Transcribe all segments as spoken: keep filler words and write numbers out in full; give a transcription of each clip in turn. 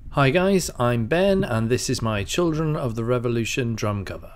Hi guys, I'm Ben and this is my Children of the Revolution drum cover.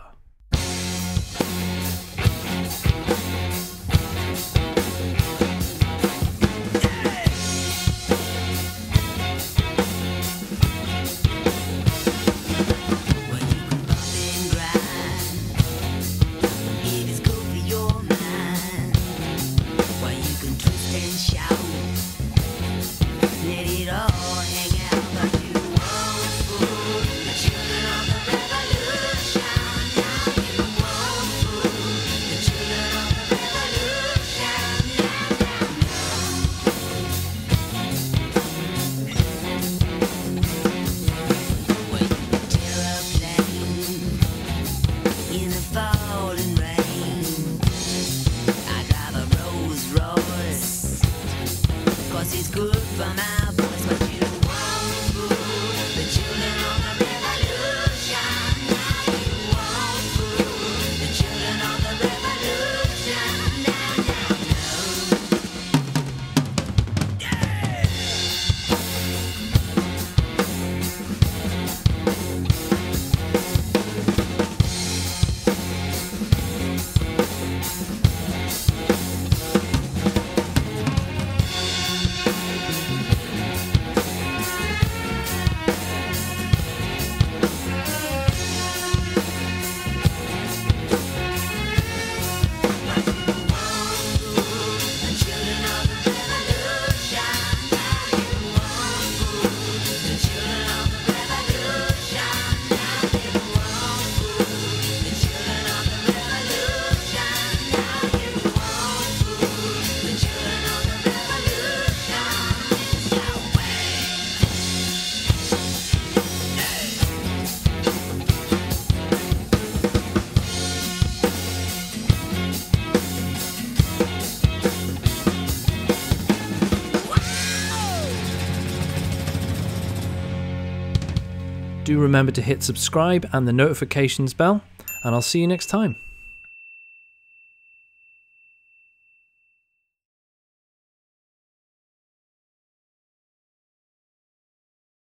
It's good for my voice, but you won't fool the children of the revolution. Now you won't fool the children of the revolution. Now, now, no. Yeah. Do remember to hit subscribe and the notifications bell, and I'll see you next time.